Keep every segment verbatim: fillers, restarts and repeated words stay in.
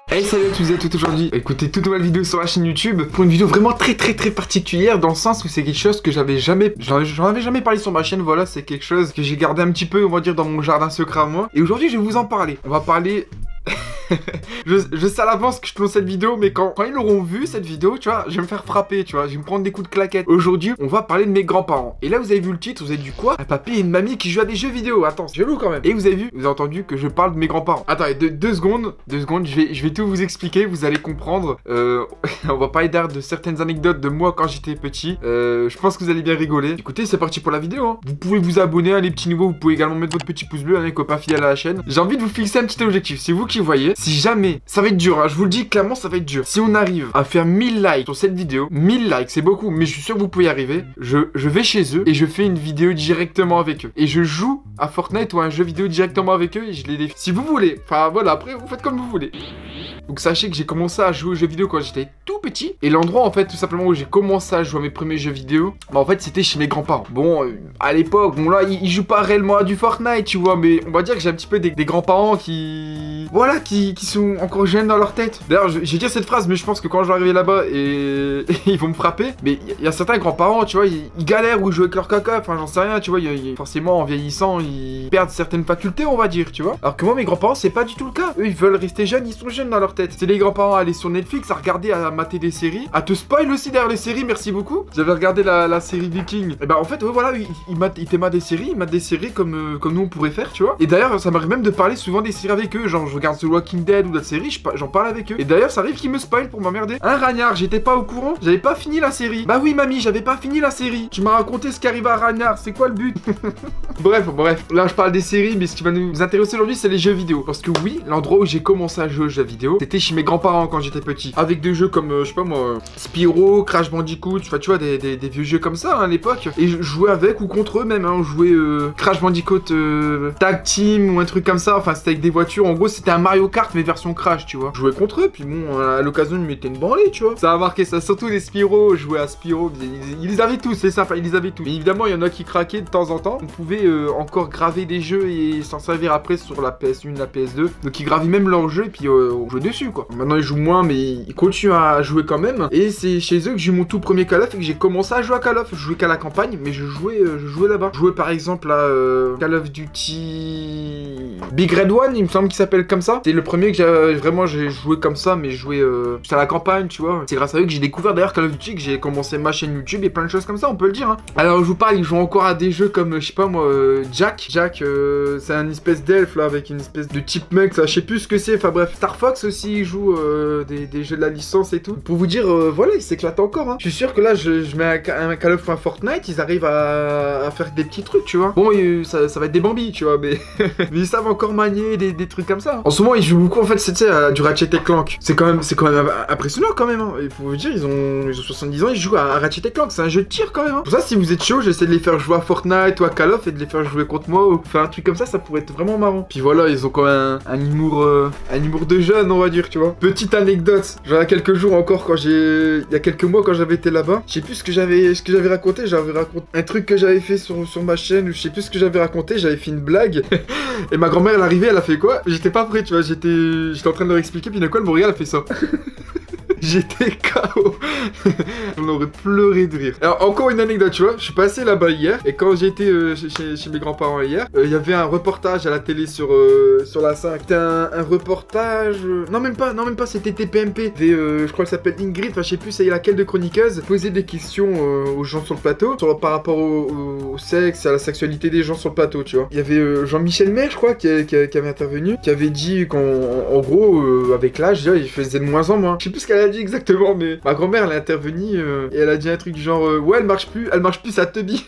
Hey salut à tous et à toutes aujourd'hui, écoutez toute nouvelle vidéo sur la chaîne YouTube pour une vidéo vraiment très très très particulière dans le sens où c'est quelque chose que j'avais jamais, j'en avais jamais parlé sur ma chaîne, voilà, c'est quelque chose que j'ai gardé un petit peu, on va dire, dans mon jardin secret à moi. Et aujourd'hui je vais vous en parler, on va parler... je, je sais à l'avance que je tourne cette vidéo, mais quand, quand ils l'auront vu cette vidéo, tu vois, je vais me faire frapper, tu vois, je vais me prendre des coups de claquette. Aujourd'hui, on va parler de mes grands-parents. Et là, vous avez vu le titre, vous avez dit quoi? Un papy et une mamie qui jouent à des jeux vidéo. Attends, c'est chelou quand même. Et vous avez vu, vous avez entendu que je parle de mes grands-parents. Attendez, deux, deux secondes, deux secondes, je vais, je vais tout vous expliquer, vous allez comprendre. Euh, on va parler d'air de certaines anecdotes de moi quand j'étais petit. Euh, je pense que vous allez bien rigoler. Écoutez, c'est parti pour la vidéo. Hein. Vous pouvez vous abonner, hein, les petits nouveaux, vous pouvez également mettre votre petit pouce bleu, hein, les copains fidèles à la chaîne. J'ai envie de vous fixer un petit objectif, c'est vous qui voyez. Si jamais, ça va être dur, hein, je vous le dis clairement, ça va être dur. Si on arrive à faire mille likes sur cette vidéo, mille likes, c'est beaucoup, mais je suis sûr que vous pouvez y arriver. Je, je vais chez eux et je fais une vidéo directement avec eux. Et je joue à Fortnite ou à un jeu vidéo directement avec eux et je les défie. Si vous voulez, enfin voilà, après vous faites comme vous voulez. Donc sachez que j'ai commencé à jouer aux jeux vidéo quand j'étais tout petit. Et l'endroit en fait tout simplement où j'ai commencé à jouer à mes premiers jeux vidéo, bah en fait c'était chez mes grands-parents. Bon, euh, à l'époque, bon là, ils, ils jouent pas réellement à du Fortnite, tu vois, mais on va dire que j'ai un petit peu des, des grands-parents qui... Voilà, qui, qui sont encore jeunes dans leur tête. D'ailleurs, je, je vais dire cette phrase, mais je pense que quand je vais arriver là-bas et... et ils vont me frapper, mais il y, y a certains grands-parents, tu vois, ils, ils galèrent ou ils jouent avec leur caca, enfin j'en sais rien, tu vois, y, y, forcément en vieillissant, ils perdent certaines facultés, on va dire, tu vois. Alors que moi, mes grands-parents, c'est pas du tout le cas. Eux, ils veulent rester jeunes, ils sont jeunes dans leur tête. C'est les grands-parents à aller sur Netflix, à regarder, à mater des séries, à te spoil aussi derrière les séries, merci beaucoup. J'avais regardé la, la série Viking. Et bah en fait, ouais, voilà, ils, ils, matent, ils t'aiment des séries, ils matent des séries comme, euh, comme nous on pourrait faire, tu vois. Et d'ailleurs, ça m'arrive même de parler souvent des séries avec eux, genre je regarde The Walking Dead ou d'autres séries, j'en parle avec eux. Et d'ailleurs, ça arrive qu'ils me spoil pour m'emmerder. Hein, Ragnar, j'étais pas au courant, j'avais pas fini la série. Bah oui, mamie, j'avais pas fini la série. Tu m'as raconté ce qui arrive à Ragnar, c'est quoi le but? Bref, bref, là je parle des séries, mais ce qui va nous intéresser aujourd'hui, c'est les jeux vidéo. Parce que oui, l'endroit où j'ai commencé à jouer aux jeux vidéo, c'était chez mes grands-parents quand j'étais petit. Avec des jeux comme, euh, je sais pas moi, Spyro, Crash Bandicoot, enfin tu vois, des, des, des vieux jeux comme ça hein, à l'époque. Et je jouais avec ou contre eux même, hein. On jouait euh, Crash Bandicoot euh, Tag Team ou un truc comme ça. Enfin, c'était avec des voitures. En gros, c'était un Mario Kart, mais version Crash, tu vois. Je jouais contre eux, puis bon, à l'occasion, ils me mettaient une branlée, tu vois. Ça a marqué ça, surtout les Spyro. Je jouais à Spyro, ils, ils les avaient tous, c'est simple, ils les avaient tous. Mais évidemment, il y en a qui craquaient de temps en temps. On pouvait euh, encore graver des jeux et s'en servir après sur la P S un, la P S deux. Donc, ils gravaient même leurs jeux et puis euh, on jouait dessus, quoi. Maintenant, ils jouent moins, mais ils continuent à jouer quand même. Et c'est chez eux que j'ai eu mon tout premier Call of et que j'ai commencé à jouer à Call of. Je jouais qu'à la campagne, mais je jouais, euh, je jouais là-bas. Je jouais par exemple à euh, Call of Duty Big Red One, il me semble qu'il s'appelle comme ça. C'est le premier que j'ai vraiment j'ai joué comme ça, mais joué euh, à la campagne, tu vois. C'est grâce à eux que j'ai découvert d'ailleurs Call of Duty, que j'ai commencé ma chaîne YouTube et plein de choses comme ça, on peut le dire. Hein. Alors je vous parle, ils jouent encore à des jeux comme, je sais pas moi, euh, Jack. Jack, euh, c'est un espèce d'elfe là avec une espèce de type mec, ça, je sais plus ce que c'est. Enfin bref, Star Fox aussi, il joue euh, des, des jeux de la licence et tout. Pour vous dire, euh, voilà, il s'éclate encore. Hein. Je suis sûr que là, je, je mets un, un Call of ou un Fortnite, ils arrivent à, à faire des petits trucs, tu vois. Bon, euh, ça, ça va être des bambis, tu vois, mais, mais ils savent encore manier des, des trucs comme ça. En ce moment, ils jouent beaucoup, en fait, c'est à du Ratchet et Clank. C'est quand même, c'est quand même impressionnant, quand même. Hein. Il faut vous dire, ils ont, ils ont soixante-dix ans, ils jouent à, à Ratchet et Clank. C'est un jeu de tir, quand même. Hein. Pour ça, si vous êtes chaud, j'essaie de les faire jouer à Fortnite ou à Call of et de les faire jouer contre moi ou faire un truc comme ça, ça pourrait être vraiment marrant. Puis voilà, ils ont quand même un, un humour, euh, un humour de jeune, on va dire, tu vois. Petite anecdote, genre il y a quelques jours encore, quand j'ai, il y a quelques mois, quand j'avais été là-bas, je sais plus ce que j'avais, ce que j'avais raconté. J'avais raconté un truc que j'avais fait sur, sur ma chaîne, ou je sais plus ce que j'avais raconté. J'avais fait une blague et ma grand-mère elle arrivait, elle a fait quoi? J'étais pas prêt, tu vois. J'étais, j'étais en train de leur expliquer, puis d'un coup elle me regarde, elle fait ça. J'étais K O. On aurait pleuré de rire. Alors encore une anecdote, tu vois, je suis passé là-bas hier et quand j'étais euh, chez, chez, chez mes grands-parents hier, il euh, y avait un reportage à la télé sur euh, sur la cinq. C'était un, un reportage, euh... non même pas, non même pas, c'était T P M P. Des, euh, je crois qu'elle s'appelle Ingrid, enfin je sais plus c'est laquelle de chroniqueuse. Poser des questions euh, aux gens sur le plateau sur, par rapport au, au, au sexe, à la sexualité des gens sur le plateau, tu vois. Il y avait euh, Jean-Michel Maire, je crois, qui, qui, qui avait intervenu, qui avait dit qu'en en gros, euh, avec l'âge, il faisait de moins en moins. Je sais plus ce qu'elle a dit exactement, mais ma grand-mère elle est intervenue euh, et elle a dit un truc du genre euh, ouais elle marche plus, elle marche plus sa teubie.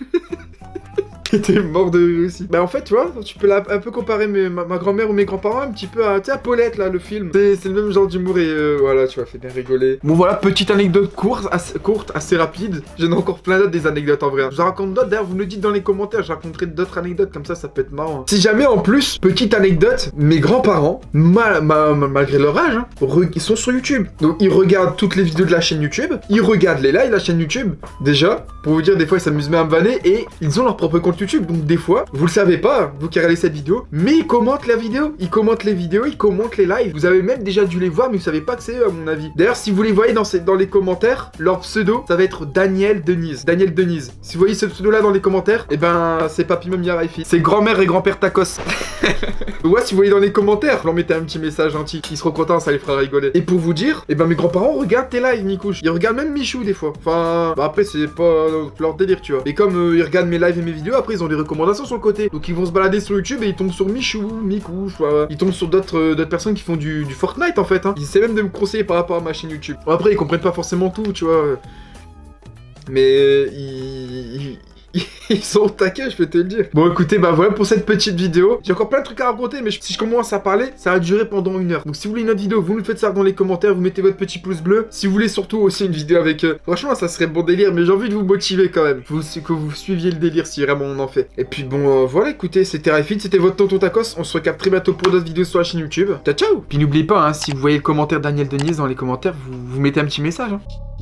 J'étais mort de rire aussi. Bah en fait tu vois, tu peux la, un peu comparer mes, ma, ma grand-mère ou mes grands-parents un petit peu à, tu sais, à Paulette là, le film. C'est le même genre d'humour et euh, voilà, tu vois, fait bien rigoler. Bon voilà, petite anecdote courte, assez, courte, assez rapide. J'en ai encore plein d'autres des anecdotes en vrai. Je vous en raconte d'autres, d'ailleurs vous me le dites dans les commentaires, je raconterai d'autres anecdotes comme ça, ça peut être marrant. Hein. Si jamais en plus, petite anecdote, mes grands-parents, ma, ma, ma, malgré leur âge, hein, ils sont sur YouTube. Donc ils regardent toutes les vidéos de la chaîne YouTube, ils regardent les lives de la chaîne YouTube, déjà, pour vous dire des fois ils s'amusent même à me vanner et ils ont leur propre compte YouTube, donc des fois, vous le savez pas, vous qui regardez cette vidéo, mais ils commentent la vidéo, ils commentent les vidéos, ils commentent les lives. Vous avez même déjà dû les voir, mais vous savez pas que c'est eux à mon avis. D'ailleurs, si vous les voyez dans, ces, dans les commentaires, leur pseudo, ça va être Daniel Denise. Daniel Denise. Si vous voyez ce pseudo là dans les commentaires, et eh ben c'est Papy Mamie Raifi. C'est grand-mère et grand-père Tacos. Ouais, si vous voyez dans les commentaires, vous leur mettez un petit message gentil. Ils seront contents, ça les fera rigoler. Et pour vous dire, et eh ben mes grands-parents regardent tes lives, Micouche. Ils regardent même Michou des fois. Enfin, bah après c'est pas leur délire, tu vois. Et comme euh, ils regardent mes lives et mes vidéos, après ils ont des recommandations sur le côté. Donc ils vont se balader sur YouTube et ils tombent sur Michou, Micouche, voilà. Ils tombent sur d'autres euh, d'autres personnes qui font du, du Fortnite en fait. Hein. Ils essaient même de me conseiller par rapport à ma chaîne YouTube. Bon, après ils comprennent pas forcément tout, tu vois. Mais ils... Ils sont au taquet, je peux te le dire. Bon, écoutez, bah voilà pour cette petite vidéo. J'ai encore plein de trucs à raconter, mais si je commence à parler, ça va durer pendant une heure. Donc si vous voulez une autre vidéo, vous me faites ça dans les commentaires, vous mettez votre petit pouce bleu. Si vous voulez surtout aussi une vidéo avec eux, franchement, ça serait bon délire, mais j'ai envie de vous motiver quand même. Vous, que vous suiviez le délire si vraiment on en fait. Et puis bon, euh, voilà, écoutez, c'était Raifi, c'était votre tonton Tacos. On se recapte très bientôt pour d'autres vidéos sur la chaîne YouTube. Ciao, ciao. Puis n'oubliez pas, hein, si vous voyez le commentaire Daniel Denise dans les commentaires, vous, vous mettez un petit message. Hein.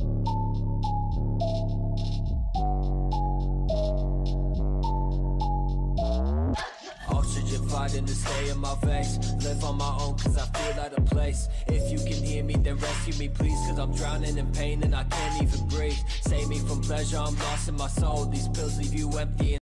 Fighting to stay in my face, live on my own cause I feel out of place. If you can hear me then rescue me please, cause I'm drowning in pain and I can't even breathe. Save me from pleasure, I'm lost in my soul, these pills leave you empty.